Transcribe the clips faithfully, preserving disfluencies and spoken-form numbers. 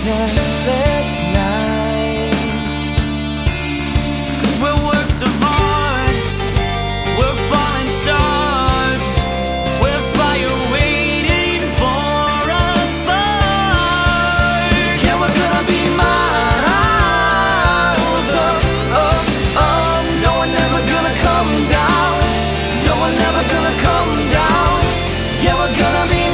endless night. 'Cause we're works of art, we're falling stars, we're fire waiting for a spark. Yeah, we're gonna be miles up, up, up. No, we're never gonna come down. No, we're never gonna come down. Yeah, we're gonna be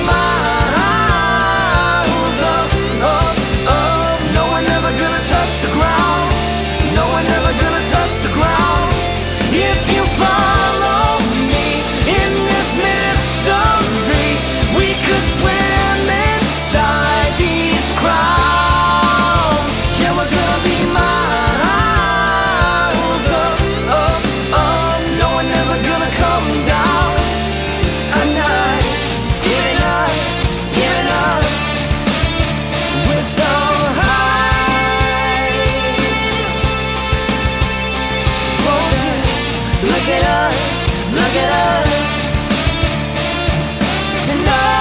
miles up, up, up. No, we're never gonna touch the ground. No, we're never gonna touch the ground. If you follow me in this mystery, we could swim inside these crowds. Yeah, we're gonna be miles up, up, up. No, we're never gonna come down. I'm not giving up, giving up. We're so high. Won't you look at us, look at us tonight.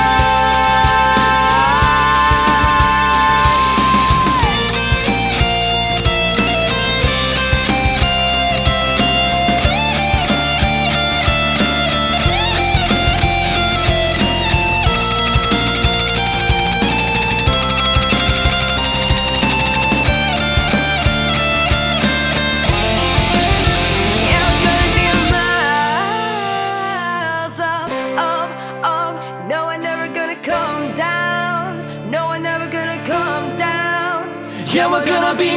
Yeah, we're gonna be miles up, up, up. No, we're never gonna come down. No, we're never gonna come down. Yeah, we're gonna be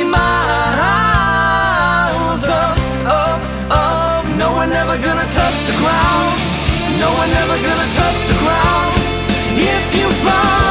miles up, up, up. No, we're never gonna touch the ground. No, we're never gonna touch the ground. If you fall